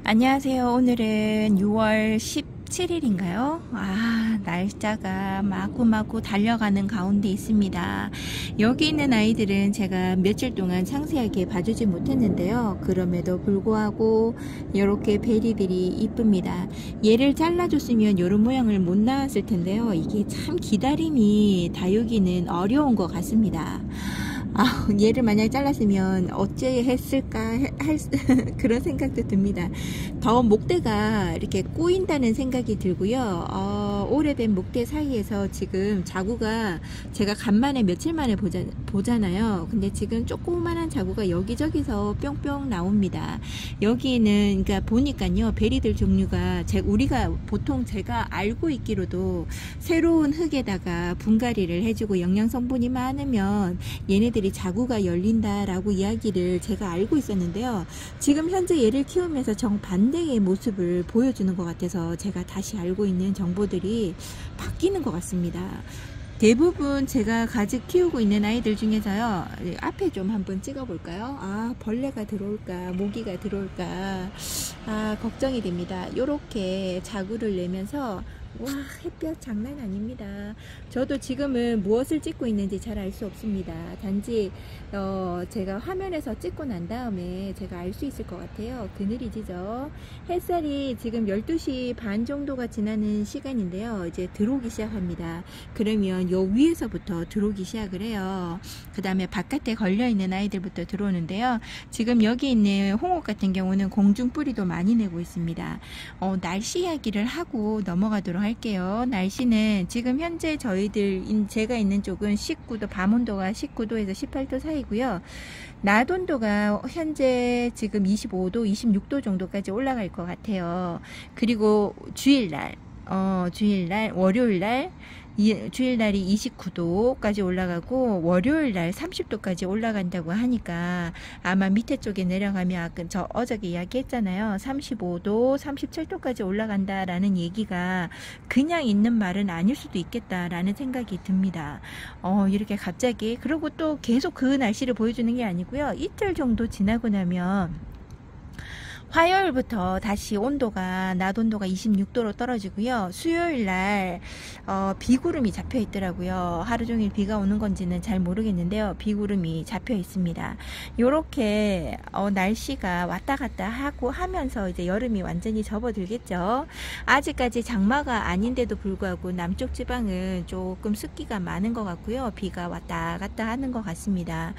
안녕하세요. 오늘은 6월 17일인가요? 날짜가 마구마구 달려가는 가운데 있습니다. 여기 있는 아이들은 제가 며칠 동안 상세하게 봐주지 못했는데요. 그럼에도 불구하고 이렇게 베리들이 이쁩니다. 얘를 잘라줬으면 이런 모양을 못 나왔을 텐데요. 이게 참 기다림이 다육이는 어려운 것 같습니다. 얘를 만약 잘랐으면 어째 했을까 그런 생각도 듭니다. 더 목대가 이렇게 꼬인다는 생각이 들고요. 오래된 목대 사이에서 지금 자구가 제가 간만에 며칠 만에 보잖아요. 근데 지금 조그만한 자구가 여기저기서 뿅뿅 나옵니다. 여기는 그러니까 보니까요, 베리들 종류가 우리가 보통 제가 알고 있기로도 새로운 흙에다가 분갈이를 해주고 영양 성분이 많으면 얘네들이 자구가 열린다라고 이야기를 제가 알고 있었는데요. 지금 현재 얘를 키우면서 정반대의 모습을 보여주는 것 같아서 제가 다시 알고 있는 정보들이 바뀌는 것 같습니다. 대부분 제가 가지고 키우고 있는 아이들 중에서요, 앞에 좀 한번 찍어 볼까요? 벌레가 들어올까 모기가 들어올까 걱정이 됩니다. 요렇게 자구를 내면서 와, 햇볕 장난 아닙니다. 저도 지금은 무엇을 찍고 있는지 잘 알 수 없습니다. 단지 제가 화면에서 찍고 난 다음에 제가 알 수 있을 것 같아요. 그늘이 지죠. 햇살이 지금 12시 반 정도가 지나는 시간인데요. 이제 들어오기 시작합니다. 그러면 요 위에서부터 들어오기 시작을 해요. 그 다음에 바깥에 걸려있는 아이들부터 들어오는데요. 지금 여기 있는 홍옥 같은 경우는 공중뿌리도 많이 내고 있습니다. 날씨 이야기를 하고 넘어가도록 할게요. 날씨는 지금 현재 제가 있는 쪽은 19도, 밤온도가 19도에서 18도 사이고요. 낮 온도가 현재 지금 25도, 26도 정도까지 올라갈 것 같아요. 그리고 주일날, 월요일날, 주일날이 29도까지 올라가고 월요일날 30도까지 올라간다고 하니까 아마 밑에 쪽에 내려가면 저 어저께 이야기했잖아요. 35도, 37도까지 올라간다라는 얘기가 그냥 있는 말은 아닐 수도 있겠다라는 생각이 듭니다. 이렇게 갑자기, 그리고 또 계속 그 날씨를 보여주는 게 아니고요. 이틀 정도 지나고 나면 화요일부터 다시 낮 온도가 26도로 떨어지고요. 수요일날 비구름이 잡혀 있더라고요. 하루 종일 비가 오는 건지는 잘 모르겠는데요. 비구름이 잡혀 있습니다. 요렇게 날씨가 왔다 갔다 하고 하면서 이제 여름이 완전히 접어들겠죠. 아직까지 장마가 아닌데도 불구하고 남쪽 지방은 조금 습기가 많은 것 같고요. 비가 왔다 갔다 하는 것 같습니다.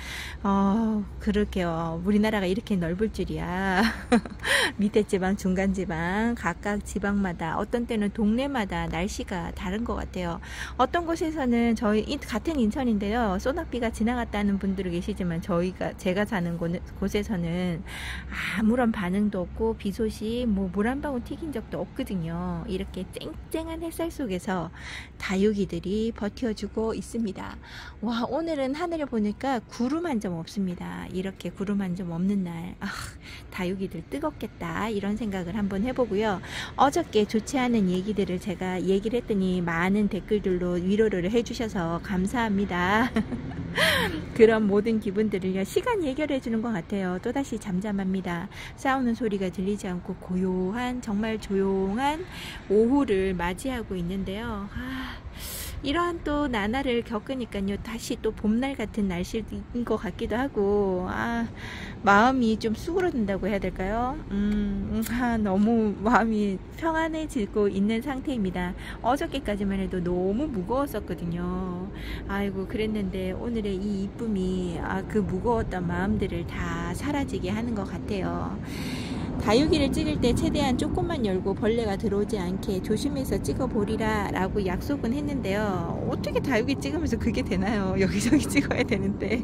그렇게요. 우리나라가 이렇게 넓을 줄이야. 밑에 지방, 중간 지방, 각각 지방마다 어떤 때는 동네마다 날씨가 다른 것 같아요. 어떤 곳에서는 저희 같은 인천인데요, 소낙비가 지나갔다는 분들이 계시지만 제가 사는 곳에서는 아무런 반응도 없고 비 소식, 물 한 방울 튀긴 적도 없거든요. 이렇게 쨍쨍한 햇살 속에서 다육이들이 버텨주고 있습니다. 와, 오늘은 하늘을 보니까 구름 한 점 없습니다. 이렇게 구름 한 점 없는 날, 다육이들 뜨겁겠다 이런 생각을 한번 해보고요. 어저께 좋지 않은 얘기들을 제가 얘기를 했더니 많은 댓글들로 위로를 해주셔서 감사합니다. 그런 모든 기분들을요, 시간이 해결해 주는 것 같아요. 또다시 잠잠합니다. 싸우는 소리가 들리지 않고 고요한, 정말 조용한 오후를 맞이하고 있는데요. 이러한 또 나날을 겪으니까요, 다시 또 봄날 같은 날씨인 것 같기도 하고, 마음이 좀 수그러든다고 해야 될까요? 너무 마음이 평안해지고 있는 상태입니다. 어저께까지만 해도 너무 무거웠었거든요. 아이고, 그랬는데 오늘의 이 이쁨이 그 무거웠던 마음들을 다 사라지게 하는 것 같아요. 다육이를 찍을 때 최대한 조금만 열고 벌레가 들어오지 않게 조심해서 찍어보리라 라고 약속은 했는데요. 어떻게 다육이 찍으면서 그게 되나요? 여기저기 찍어야 되는데.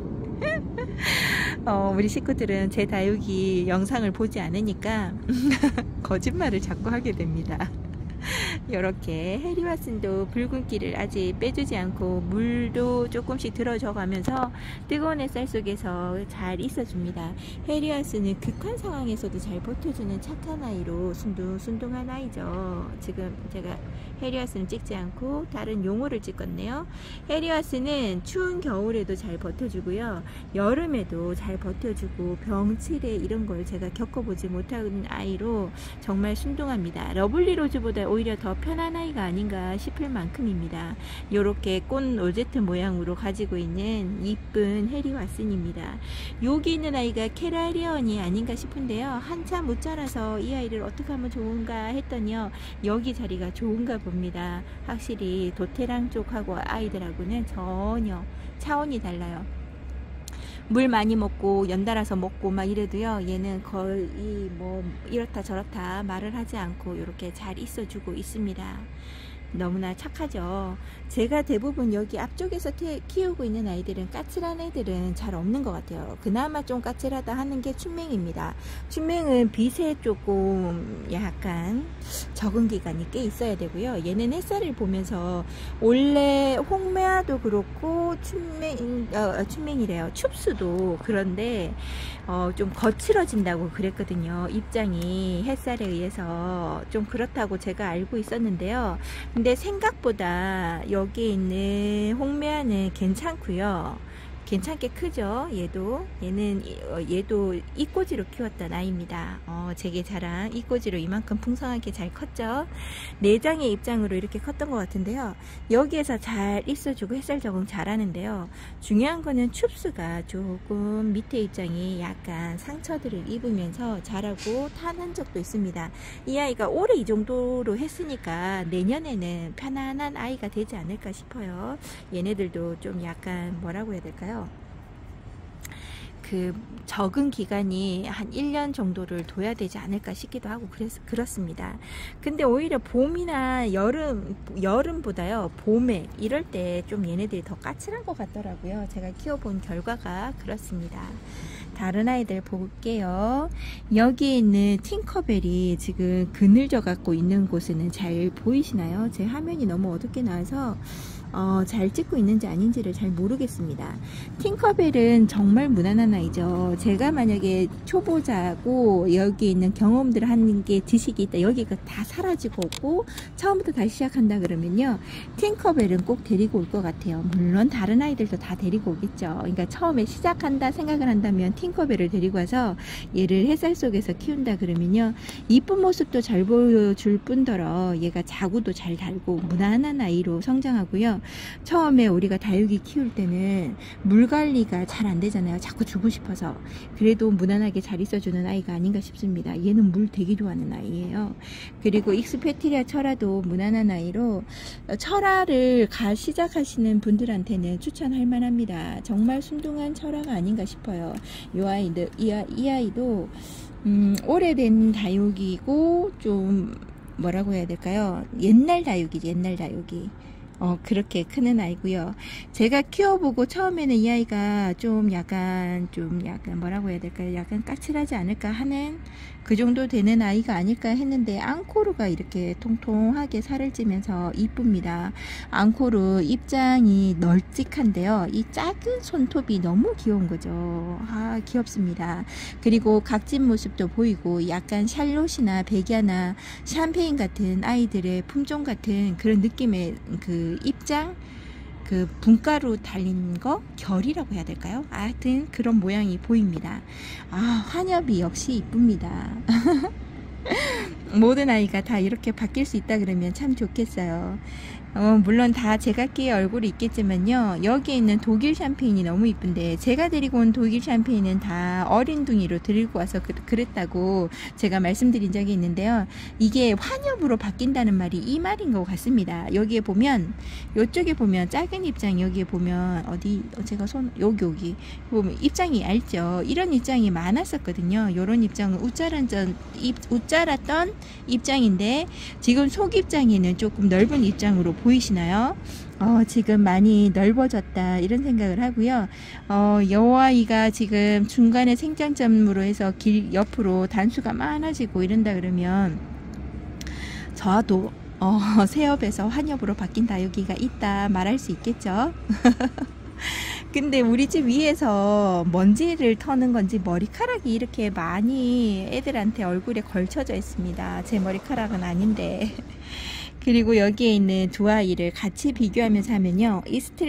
우리 식구들은 제 다육이 영상을 보지 않으니까 거짓말을 자꾸 하게 됩니다. 이렇게 해리와슨도 붉은기를 아직 빼주지 않고 물도 조금씩 들어줘 가면서 뜨거운 햇살 속에서 잘 있어줍니다. 해리와슨은 극한 상황에서도 잘 버텨주는 착한 아이로 순둥순둥한 아이죠. 지금 제가 해리와슨을 찍지 않고 다른 용어를 찍었네요. 해리와슨은 추운 겨울에도 잘 버텨주고요, 여름에도 잘 버텨주고 병치레 이런 걸 제가 겪어보지 못한 아이로 정말 순둥합니다. 러블리 로즈보다 오히려 더 편한 아이가 아닌가 싶을 만큼입니다. 이렇게 꽃 로제트 모양으로 가지고 있는 이쁜 해리와슨입니다. 여기 있는 아이가 캐라리언이 아닌가 싶은데요, 한참 못 자라서 이 아이를 어떻게 하면 좋은가 했더니요, 여기 자리가 좋은가 봅니다. 확실히 도테랑 쪽하고 아이들하고는 전혀 차원이 달라요. 물 많이 먹고 연달아서 먹고 막 이래도요, 얘는 거의 뭐 이렇다 저렇다 말을 하지 않고 이렇게 잘 있어주고 있습니다. 너무나 착하죠. 제가 대부분 여기 앞쪽에서 키우고 있는 아이들은, 까칠한 애들은 잘 없는 것 같아요. 그나마 좀 까칠하다 하는 게 춘맹입니다. 춘맹은 빛에 조금 약간 적응 기간이 꽤 있어야 되고요. 얘는 햇살을 보면서, 원래 홍매화도 그렇고 춘맹이래요, 춥수도 그런데 좀 거칠어진다고 그랬거든요. 입장이 햇살에 의해서 좀 그렇다고 제가 알고 있었는데요. 근데 생각보다 여기에 있는 홍매화는 괜찮고요. 괜찮게 크죠. 얘도 이꼬지로 키웠던 아이입니다. 제게 자랑, 이꼬지로 이만큼 풍성하게 잘 컸죠. 내장의 입장으로 이렇게 컸던 것 같은데요, 여기에서 잘 있어주고 햇살 적응 잘 하는데요, 중요한 거는 춥스가 조금 밑에 입장이 약간 상처들을 입으면서 자라고 탄 흔적도 있습니다. 이 아이가 올해 이 정도로 했으니까 내년에는 편안한 아이가 되지 않을까 싶어요. 얘네들도 좀 약간 뭐라고 해야 될까요, 그 적응 기간이 한 1년 정도를 둬야 되지 않을까 싶기도 하고 그렇습니다. 근데 오히려 봄이나 여름보다요, 봄에 이럴 때 좀 얘네들이 더 까칠한 것 같더라고요. 제가 키워본 결과가 그렇습니다. 다른 아이들 볼게요. 여기 있는 팅커벨이 지금 그늘져 갖고 있는 곳에는 잘 보이시나요? 제 화면이 너무 어둡게 나와서 잘 찍고 있는지 아닌지를 잘 모르겠습니다. 팅커벨은 정말 무난한 아이죠. 제가 만약에 초보자고 여기 있는 경험들을 하는 게 지식이 있다, 여기가 다 사라지고 오고 처음부터 다시 시작한다 그러면요, 팅커벨은 꼭 데리고 올 것 같아요. 물론 다른 아이들도 다 데리고 오겠죠. 그러니까 처음에 시작한다 생각을 한다면 팅커벨을 데리고 와서 얘를 햇살 속에서 키운다 그러면요, 이쁜 모습도 잘 보여줄 뿐더러 얘가 자구도 잘 달고 무난한 아이로 성장하고요. 처음에 우리가 다육이 키울 때는 물 관리가 잘 안 되잖아요. 자꾸 주고 싶어서. 그래도 무난하게 잘 있어주는 아이가 아닌가 싶습니다. 얘는 물 되게 좋아하는 아이예요. 그리고 익스페티리아 철화도 무난한 아이로, 철화를 시작하시는 분들한테는 추천할 만합니다. 정말 순둥한 철화가 아닌가 싶어요. 이 아이도 오래된 다육이고 좀 뭐라고 해야 될까요? 옛날 다육이지, 옛날 다육이. 그렇게 크는 아이고요. 제가 키워보고 처음에는 이 아이가 좀 약간 뭐라고 해야 될까요? 약간 까칠하지 않을까 하는 그 정도 되는 아이가 아닐까 했는데, 앙코르가 이렇게 통통하게 살을 찌면서 이쁩니다. 앙코르 입장이 널찍한데요, 이 작은 손톱이 너무 귀여운 거죠. 귀엽습니다. 그리고 각진 모습도 보이고 약간 샬롯이나 백야나 샴페인 같은 아이들의 품종 같은 그런 느낌의 그 입장, 그 분가루 달린 거, 결이라고 해야 될까요? 하여튼 그런 모양이 보입니다. 환엽이 역시 이쁩니다. 모든 아이가 다 이렇게 바뀔 수 있다 그러면 참 좋겠어요. 물론 다 제각기의 얼굴이 있겠지만요, 여기에 있는 독일 샴페인이 너무 이쁜데, 제가 데리고 온 독일 샴페인은 다 어린 둥이로 데리고 와서 그랬다고 제가 말씀드린 적이 있는데요, 이게 환엽으로 바뀐다는 말이 이 말인 것 같습니다. 여기에 보면, 이쪽에 보면 작은 입장, 여기에 보면 제가 여기 보면 입장이 얇죠. 이런 입장이 많았었거든요. 이런 입장은 웃자랐던 입장인데, 지금 속 입장에는 조금 넓은 입장으로 보이시나요? 지금 많이 넓어졌다, 이런 생각을 하고요. 여 아이가 지금 중간에 생장점으로 해서 길 옆으로 단수가 많아지고 이런다 그러면, 저도 새업에서 환엽으로 바뀐 다육이가 있다 말할 수 있겠죠. 근데 우리 집 위에서 먼지를 터는 건지 머리카락이 이렇게 많이 애들한테 얼굴에 걸쳐져 있습니다. 제 머리카락은 아닌데. 그리고 여기에 있는 두 아이를 같이 비교하면서 하면요.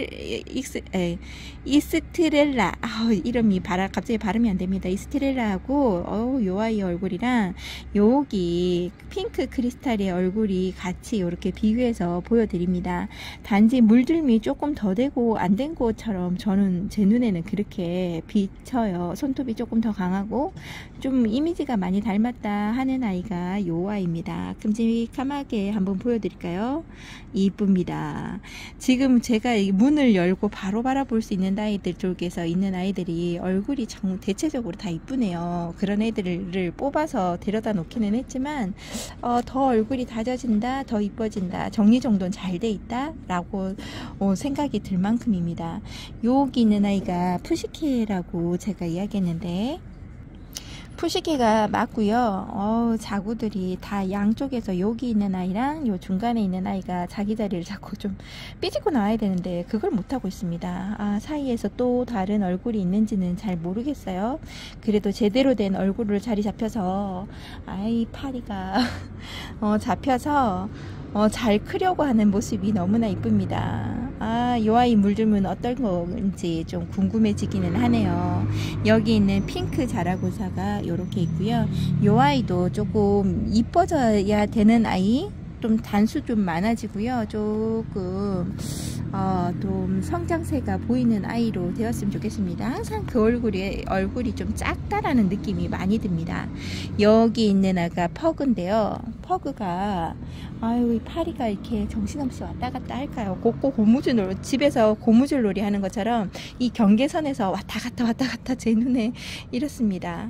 이스트렐라, 이름이 갑자기 발음이 안 됩니다. 이스트렐라하고 요 아이 얼굴이랑 여기 핑크 크리스탈의 얼굴이 같이 이렇게 비교해서 보여드립니다. 단지 물들미 조금 더 되고 안 된 것처럼 저는 제 눈에는 그렇게 비쳐요. 손톱이 조금 더 강하고 좀 이미지가 많이 닮았다 하는 아이가 요 아이입니다. 큼직함하게 한번 보여드릴까요? 이쁩니다. 지금 제가 문을 열고 바로 바라볼 수 있는 아이들 쪽에서 있는 아이들이 얼굴이 대체적으로 다 이쁘네요. 그런 애들을 뽑아서 데려다 놓기는 했지만 더 얼굴이 다져진다, 더 이뻐진다, 정리정돈 잘 돼 있다 라고 생각이 들 만큼입니다. 여기 있는 아이가 푸시케라고 제가 이야기했는데 푸시케가 맞고요. 자구들이 다 양쪽에서 여기 있는 아이랑 요 중간에 있는 아이가 자기 자리를 자꾸 좀 삐집고 나와야 되는데 그걸 못하고 있습니다. 사이에서 또 다른 얼굴이 있는지는 잘 모르겠어요. 그래도 제대로 된 얼굴을 자리 잡혀서 파리가 잡혀서 잘 크려고 하는 모습이 너무나 이쁩니다. 요 아이 물들면 어떨 건지 좀 궁금해지기는 하네요. 여기 있는 핑크 자라고사가 이렇게 있고요. 요 아이도 조금 이뻐져야 되는 아이, 좀 단수 좀 많아지고요. 조금 좀 성장세가 보이는 아이로 되었으면 좋겠습니다. 항상 그 얼굴이 좀 작다라는 느낌이 많이 듭니다. 여기 있는 아가 퍼그인데요. 퍼그가 이 파리가 이렇게 정신없이 왔다 갔다 할까요? 집에서 고무줄 놀이 하는 것처럼 이 경계선에서 왔다 갔다 제 눈에 이렇습니다.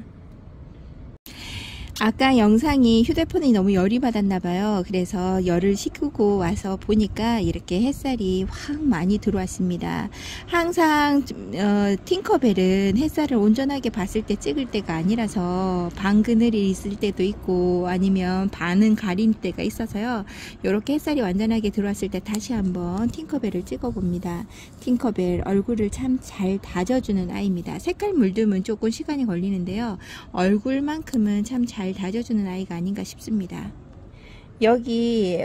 아까 영상이 휴대폰이 너무 열이 받았나봐요. 그래서 열을 식히고 와서 보니까 이렇게 햇살이 확 많이 들어왔습니다. 항상 팅커벨은 햇살을 온전하게 봤을 때 찍을 때가 아니라서 반 그늘이 있을 때도 있고 아니면 반은 가린 때가 있어서요. 이렇게 햇살이 완전하게 들어왔을 때 다시 한번 팅커벨을 찍어 봅니다. 팅커벨 얼굴을 참 잘 다져주는 아이입니다. 색깔 물들면 조금 시간이 걸리는데요. 얼굴만큼은 참 잘 다져주는 아이가 아닌가 싶습니다. 여기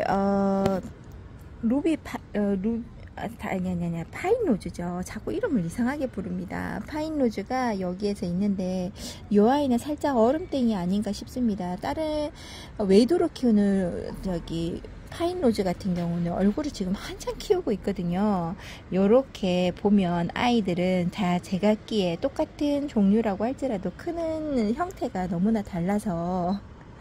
파인로즈죠. 자꾸 이름을 이상하게 부릅니다. 파인로즈가 여기에서 있는데 이 아이는 살짝 얼음땡이 아닌가 싶습니다. 다른 외도로 키우는 파인로즈 같은 경우는 얼굴을 지금 한참 키우고 있거든요. 요렇게 보면 아이들은 다 제각기에 똑같은 종류라고 할지라도 크는 형태가 너무나 달라서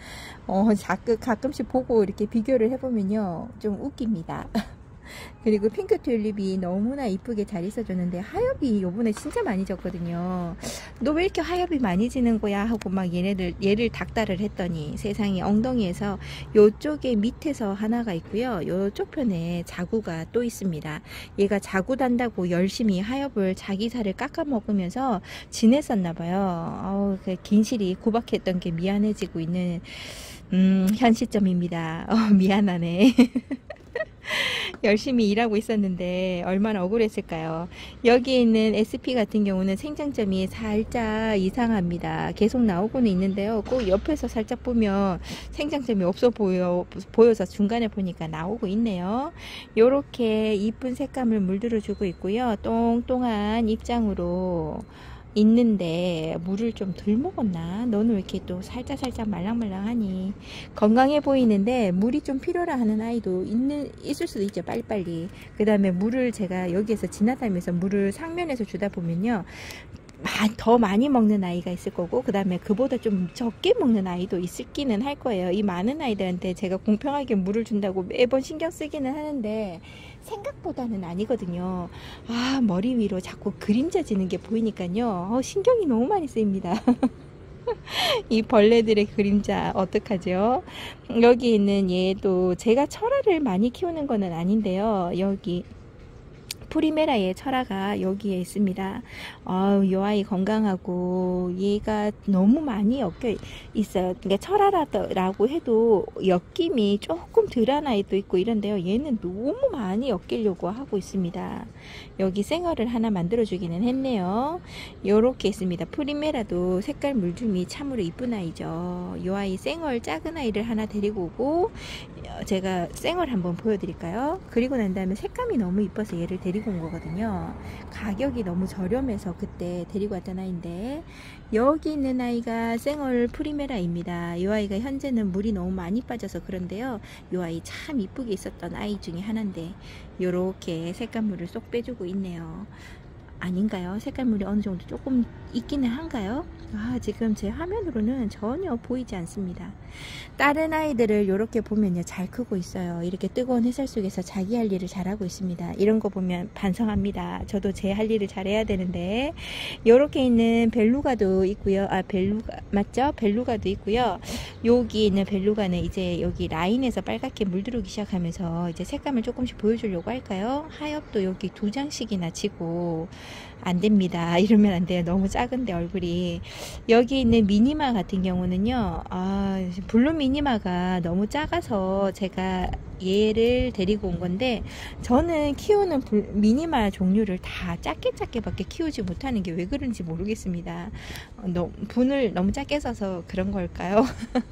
가끔씩 보고 이렇게 비교를 해보면요 좀 웃깁니다. 그리고 핑크 튤립이 너무나 이쁘게 잘 있어줬는데 하엽이 요번에 진짜 많이 졌거든요. 너 왜 이렇게 하엽이 많이 지는 거야 하고 막 얘를 닥달을 했더니 세상에 엉덩이에서 요쪽에 밑에서 하나가 있고요. 요쪽 편에 자구가 또 있습니다. 얘가 자구 단다고 열심히 하엽을 자기 살을 깎아 먹으면서 지냈었나 봐요. 그 긴 실이 구박했던 게 미안해지고 있는 현 시점입니다. 미안하네. 열심히 일하고 있었는데 얼마나 억울했을까요. 여기 있는 SP 같은 경우는 생장점이 살짝 이상합니다. 계속 나오고는 있는데요. 꼭 옆에서 살짝 보면 생장점이 없어 보여서 중간에 보니까 나오고 있네요. 요렇게 이쁜 색감을 물들어 주고 있고요. 똥똥한 입장으로 있는데 물을 좀 덜 먹었나? 너는 왜 이렇게 또 살짝 말랑말랑하니? 건강해 보이는데 물이 좀 필요라 하는 아이도 있을 수도 있죠. 빨리빨리. 그 다음에 물을 제가 여기에서 지나다니면서 물을 상면에서 주다 보면요 더 많이 먹는 아이가 있을 거고, 그 다음에 그보다 좀 적게 먹는 아이도 있기는 할 거예요. 이 많은 아이들한테 제가 공평하게 물을 준다고 매번 신경 쓰기는 하는데 생각보다는 아니거든요. 머리 위로 자꾸 그림자 지는 게 보이니까요 신경이 너무 많이 쓰입니다. 이 벌레들의 그림자 어떡하죠? 여기 있는 얘도 제가 철화를 많이 키우는 거는 아닌데요. 여기 프리메라의 철화가 여기에 있습니다. 이 아이 건강하고 얘가 너무 많이 엮여 있어요. 그러니까 철화라고 해도 엮임이 조금 덜한 아이도 있고 이런데요. 얘는 너무 많이 엮이려고 하고 있습니다. 여기 생얼을 하나 만들어 주기는 했네요. 요렇게 있습니다. 프리메라도 색깔 물줌이 참으로 이쁜 아이죠. 이 아이 생얼 작은 아이를 하나 데리고 오고 제가 생얼 한번 보여드릴까요? 그리고 난 다음에 색감이 너무 이뻐서 얘를 데리고 온 거거든요. 가격이 너무 저렴해서 그때 데리고 왔던 아이인데, 여기 있는 아이가 생얼 프리메라입니다. 이 아이가 현재는 물이 너무 많이 빠져서 그런데요. 이 아이 참 이쁘게 있었던 아이 중에 하나인데 요렇게 색감물을 쏙 빼주고 있네요. 아닌가요? 색깔물이 어느 정도 조금 있기는 한가요? 지금 제 화면으로는 전혀 보이지 않습니다. 다른 아이들을 이렇게 보면요, 잘 크고 있어요. 이렇게 뜨거운 햇살 속에서 자기 할 일을 잘하고 있습니다. 이런 거 보면 반성합니다. 저도 제 할 일을 잘해야 되는데. 이렇게 있는 벨루가도 있고요. 벨루가 맞죠? 벨루가도 있고요. 여기 있는 벨루가는 이제 여기 라인에서 빨갛게 물들어오기 시작하면서 이제 색감을 조금씩 보여주려고 할까요? 하엽도 여기 2장씩이나 치고 안됩니다. 이러면 안돼요. 너무 작은데 얼굴이. 여기 있는 미니마 같은 경우는요, 블루 미니마가 너무 작아서 제가 얘를 데리고 온 건데, 저는 키우는 미니마 종류를 다 작게 밖에 키우지 못하는 게 왜 그런지 모르겠습니다. 분을 너무 작게 써서 그런 걸까요?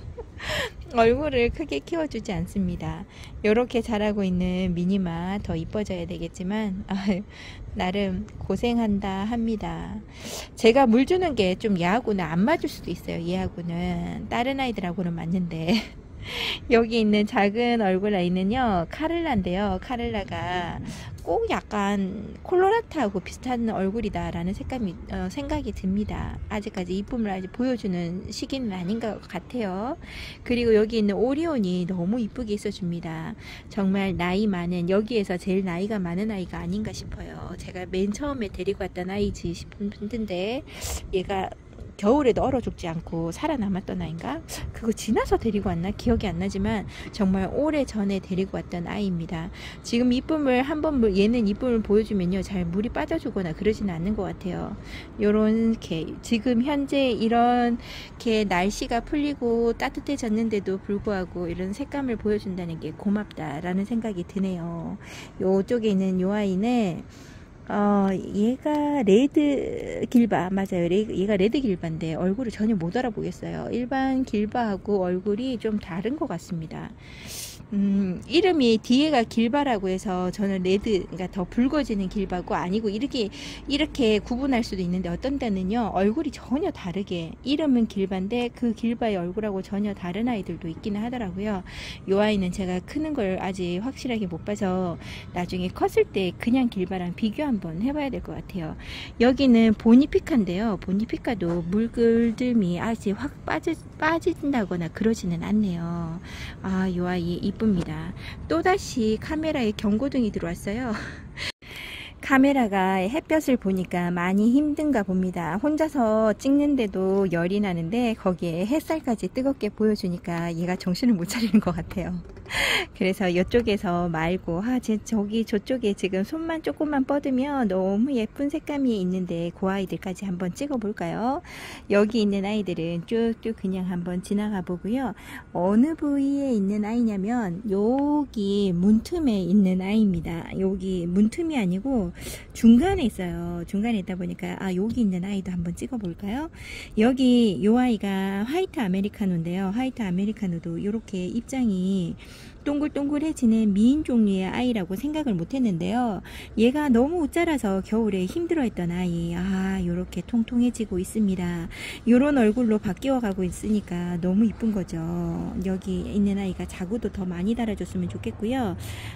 얼굴을 크게 키워주지 않습니다. 이렇게 자라고 있는 미니마 더 이뻐져야 되겠지만 나름 고생한다 합니다. 제가 물 주는 게 좀 얘하고는 안 맞을 수도 있어요. 얘하고는 다른 아이들하고는 맞는데 여기 있는 작은 얼굴 아이는요, 카를라인데요. 카를라가 꼭 약간 콜로라타하고 비슷한 얼굴이다 라는 생각이 듭니다. 아직까지 이쁨을 아직 보여주는 시기는 아닌 것 같아요. 그리고 여기 있는 오리온이 너무 이쁘게 있어줍니다. 정말 나이 많은, 여기에서 제일 나이가 많은 아이가 아닌가 싶어요. 제가 맨 처음에 데리고 왔던 아이지 싶은데 얘가 겨울에도 얼어 죽지 않고 살아남았던 아이인가? 그거 지나서 데리고 왔나? 기억이 안 나지만 정말 오래 전에 데리고 왔던 아이입니다. 지금 이쁨을 얘는 이쁨을 보여주면요, 잘 물이 빠져주거나 그러지는 않는 것 같아요. 요렇게 지금 현재 이렇게 날씨가 풀리고 따뜻해졌는데도 불구하고 이런 색감을 보여준다는 게 고맙다라는 생각이 드네요. 요쪽에 있는 요 아이는 얘가 레드 길바, 맞아요. 얘가 레드 길바인데 얼굴을 전혀 못 알아보겠어요. 일반 길바하고 얼굴이 좀 다른 것 같습니다. 이름이 뒤에가 길바라고 해서 저는 레드, 그러니까 더 붉어지는 길바고 아니고 이렇게 구분할 수도 있는데, 어떤 때는요 얼굴이 전혀 다르게, 이름은 길바인데 그 길바의 얼굴하고 전혀 다른 아이들도 있기는 하더라고요. 이 아이는 제가 크는 걸 아직 확실하게 못 봐서 나중에 컸을 때 그냥 길바랑 비교 한번 해봐야 될 것 같아요. 여기는 보니피카인데요. 보니피카도 물글듬이 아직 확 빠진다거나 그러지는 않네요. 이 아이 이쁩니다. 또다시 카메라에 경고등이 들어왔어요. 카메라가 햇볕을 보니까 많이 힘든가 봅니다. 혼자서 찍는데도 열이 나는데 거기에 햇살까지 뜨겁게 보여주니까 얘가 정신을 못 차리는 것 같아요. 그래서 이쪽에서 말고 저쪽에 지금 손만 조금만 뻗으면 너무 예쁜 색감이 있는데 그 아이들까지 한번 찍어 볼까요? 여기 있는 아이들은 쭉쭉 그냥 한번 지나가 보고요. 어느 부위에 있는 아이냐면 여기 문틈에 있는 아이입니다. 여기 문틈이 아니고 중간에 있어요. 중간에 있다 보니까 여기 있는 아이도 한번 찍어 볼까요? 여기 요 아이가 화이트 아메리카노인데요. 화이트 아메리카노도 이렇게 입장이 동글동글해지는 미인 종류의 아이라고 생각을 못했는데요. 얘가 너무 웃자라서 겨울에 힘들어했던 아이, 요렇게 통통해지고 있습니다. 요런 얼굴로 바뀌어 가고 있으니까 너무 이쁜 거죠. 여기 있는 아이가 자구도 더 많이 달아줬으면 좋겠고요.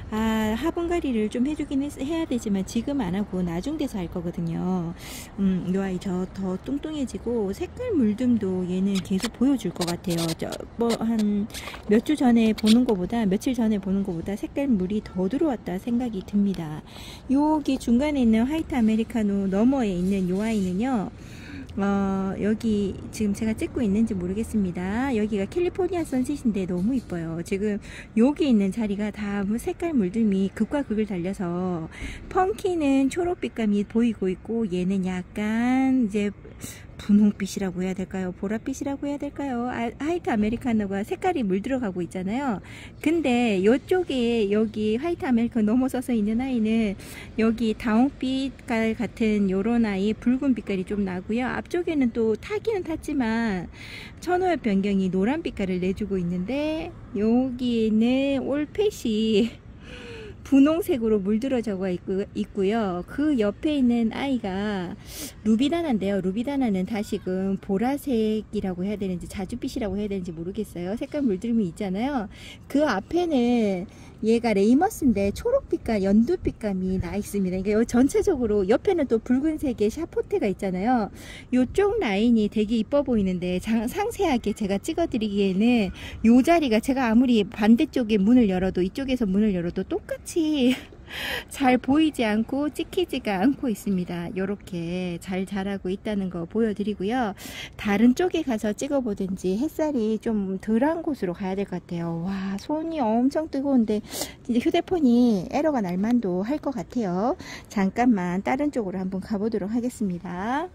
화분갈이를 좀 해주긴 해야 되지만 지금 안 하고 나중 돼서 할 거거든요. 요 아이 더 뚱뚱해지고 색깔 물듦도 얘는 계속 보여줄 것 같아요. 한 몇 주 전에 보는 것보다, 며칠 전에 보는 것보다 색깔 물이 더 들어왔다 생각이 듭니다. 여기 중간에 있는 화이트 아메리카노 너머에 있는 요 아이는요, 여기 지금 제가 찍고 있는지 모르겠습니다. 여기가 캘리포니아 선셋인데 너무 이뻐요. 지금 여기 있는 자리가 다 색깔 물들미 극과 극을 달려서 펑키는 초록빛감이 보이고 있고 얘는 약간 이제 분홍빛이라고 해야 될까요? 보랏빛이라고 해야 될까요? 화이트 아메리카노가 색깔이 물들어가고 있잖아요. 근데 이쪽에 여기 화이트 아메리카노 넘어서서 있는 아이는 여기 다홍빛깔 같은 요런 아이 붉은 빛깔이 좀 나고요. 앞쪽에는 또 타기는 탔지만 천호엽 변경이 노란 빛깔을 내주고 있는데 여기는 올펫이 분홍색으로 물들어져 있고요. 그 옆에 있는 아이가 루비다나인데요. 루비다나는 다시금 보라색이라고 해야 되는지 자줏빛이라고 해야 되는지 모르겠어요. 색깔 물들음이 있잖아요. 그 앞에는 얘가 레이머스인데 초록빛과 연두빛감이 나 있습니다. 그러니까 전체적으로 옆에는 또 붉은색의 샤포테가 있잖아요. 이쪽 라인이 되게 이뻐 보이는데 상세하게 제가 찍어 드리기에는 이 자리가 제가 아무리 반대쪽에 문을 열어도 이쪽에서 문을 열어도 똑같이 잘 보이지 않고 찍히지가 않고 있습니다. 이렇게 잘 자라고 있다는 거 보여드리고요. 다른 쪽에 가서 찍어보든지 햇살이 좀 덜한 곳으로 가야 될 것 같아요. 와, 손이 엄청 뜨거운데 진짜 휴대폰이 에러가 날만도 할 것 같아요. 잠깐만 다른 쪽으로 한번 가보도록 하겠습니다.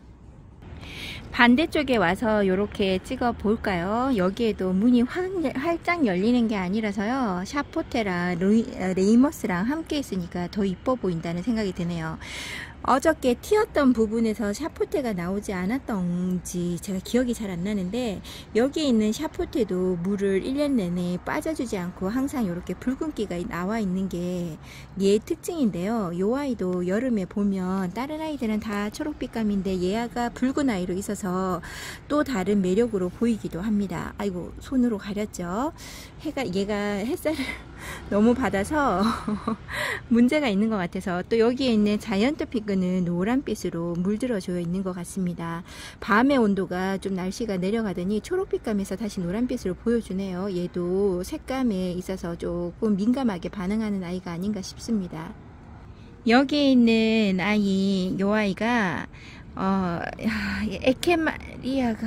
반대쪽에 와서 이렇게 찍어 볼까요? 여기에도 문이 활짝 열리는 게 아니라서요. 샤포테랑 레이머스랑 함께 있으니까 더 이뻐 보인다는 생각이 드네요. 어저께 튀었던 부분에서 샤포테가 나오지 않았던지 제가 기억이 잘 안 나는데 여기에 있는 샤포테도 물을 1년 내내 빠져주지 않고 항상 이렇게 붉은기가 나와 있는 게 얘의 특징인데요. 이 아이도 여름에 보면 다른 아이들은 다 초록빛감인데 얘가 붉은 아이로 있어서 또 다른 매력으로 보이기도 합니다. 아이고, 손으로 가렸죠. 얘가 햇살을 너무 받아서 문제가 있는 것 같아서. 또 여기에 있는 자이언트 피그는 노란빛으로 물들어져 있는 것 같습니다. 밤의 온도가 좀 날씨가 내려가더니 초록빛감에서 다시 노란빛으로 보여주네요. 얘도 색감에 있어서 조금 민감하게 반응하는 아이가 아닌가 싶습니다. 여기에 있는 아이, 요 아이가 에케마리아가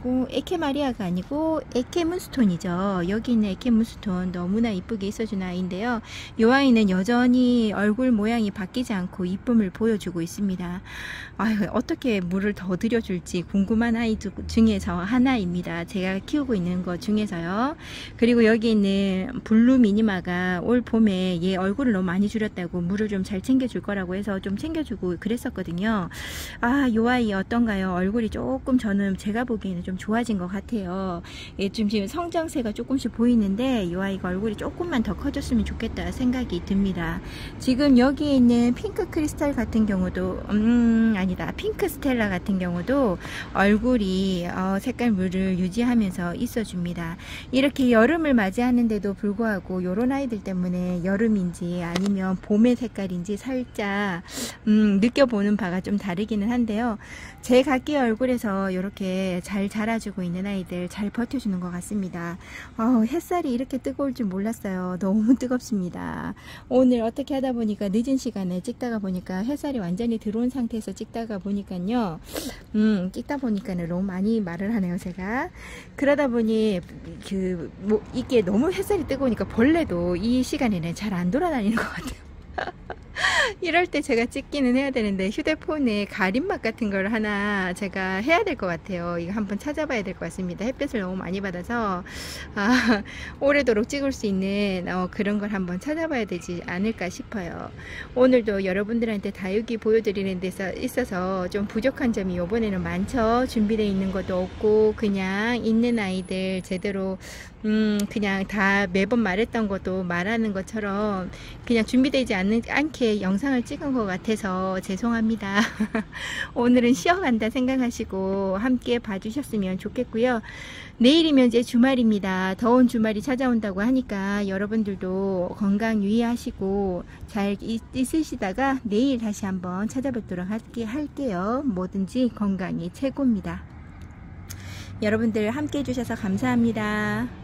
아니고 에케문스톤이죠. 여기 있는 에케문스톤 너무나 이쁘게 있어준 아이인데요. 이 아이는 여전히 얼굴 모양이 바뀌지 않고 이쁨을 보여주고 있습니다. 어떻게 물을 더 들여줄지 궁금한 아이 중에서 하나입니다. 제가 키우고 있는 것 중에서요. 그리고 여기 있는 블루 미니마가 올 봄에 얘 얼굴을 너무 많이 줄였다고 물을 좀 잘 챙겨줄 거라고 해서 좀 챙겨주고 그랬었거든요. 요 아이 어떤가요? 얼굴이 조금 저는 제가 보기에는 좀 좋아진 것 같아요. 지금 성장세가 조금씩 보이는데 이 아이가 얼굴이 조금만 더 커졌으면 좋겠다 생각이 듭니다. 지금 여기 있는 핑크 크리스탈 같은 경우도 아니다, 핑크 스텔라 같은 경우도 얼굴이 색깔 물을 유지하면서 있어줍니다. 이렇게 여름을 맞이하는데도 불구하고 요런 아이들 때문에 여름인지 아니면 봄의 색깔인지 살짝 느껴보는 바가 좀 다르기는 한데요. 제 각기 얼굴에서 이렇게 잘 자라주고 있는 아이들 잘 버텨주는 것 같습니다. 햇살이 이렇게 뜨거울 줄 몰랐어요. 너무 뜨겁습니다. 오늘 어떻게 하다 보니까 늦은 시간에 찍다가 보니까 햇살이 완전히 들어온 상태에서 찍다가 보니까요. 찍다 보니까는 너무 많이 말을 하네요, 제가. 그러다 보니 이게 너무 햇살이 뜨거우니까 벌레도 이 시간에는 잘 안 돌아다니는 것 같아요. 이럴 때 제가 찍기는 해야 되는데 휴대폰에 가림막 같은 걸 하나 제가 해야 될 것 같아요. 이거 한번 찾아봐야 될 것 같습니다. 햇볕을 너무 많이 받아서 오래도록 찍을 수 있는 그런 걸 한번 찾아봐야 되지 않을까 싶어요. 오늘도 여러분들한테 다육이 보여드리는 데서 있어서 좀 부족한 점이 이번에는 많죠. 준비되어 있는 것도 없고 그냥 있는 아이들 제대로 그냥 다 매번 말했던 것도 말하는 것처럼 그냥 준비되지 않게 영상을 찍은 것 같아서 죄송합니다. 오늘은 쉬어간다 생각하시고 함께 봐주셨으면 좋겠고요. 내일이면 이제 주말입니다. 더운 주말이 찾아온다고 하니까 여러분들도 건강 유의하시고 잘 있으시다가 내일 다시 한번 찾아뵙도록 할게요. 뭐든지 건강이 최고입니다. 여러분들 함께 해주셔서 감사합니다.